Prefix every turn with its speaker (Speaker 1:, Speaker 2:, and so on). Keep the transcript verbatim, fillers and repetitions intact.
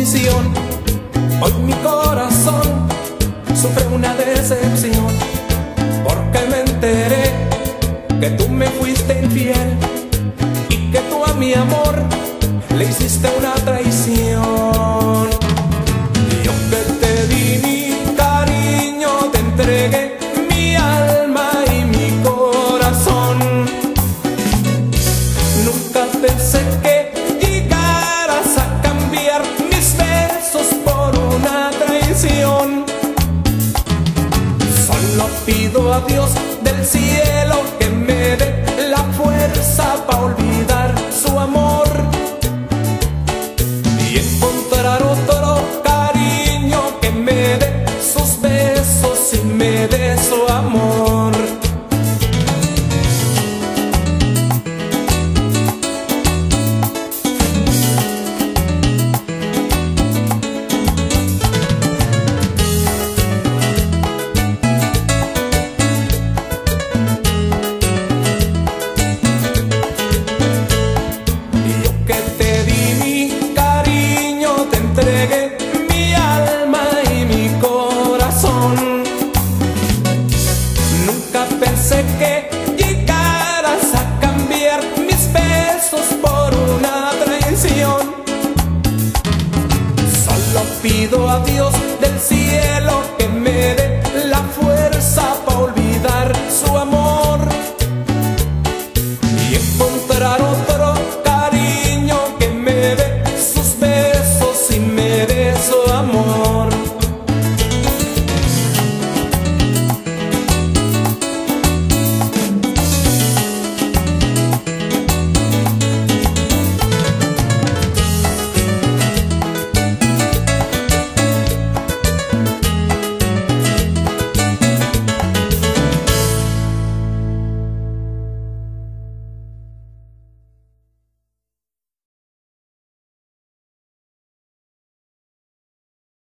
Speaker 1: condición. Hoy mi corazón sufre una decepción, porque me enteré que tú me fuiste infiel y que tú a mi amor le hiciste una traición. Y yo que te di mi cariño, te entregué mi alma y mi corazón. Nunca pensé que llegaras a cambiar mis besos por una traición. Solo pido a Dios del cielo que me dé la fuerza para olvidar su amor y encontrar otro cariño que me dé sus besos y me dé su amor. Entregué mi alma y mi corazón. Nunca pensé que llegaras a cambiar mis besos por una traición. Solo pido a Dios del cielo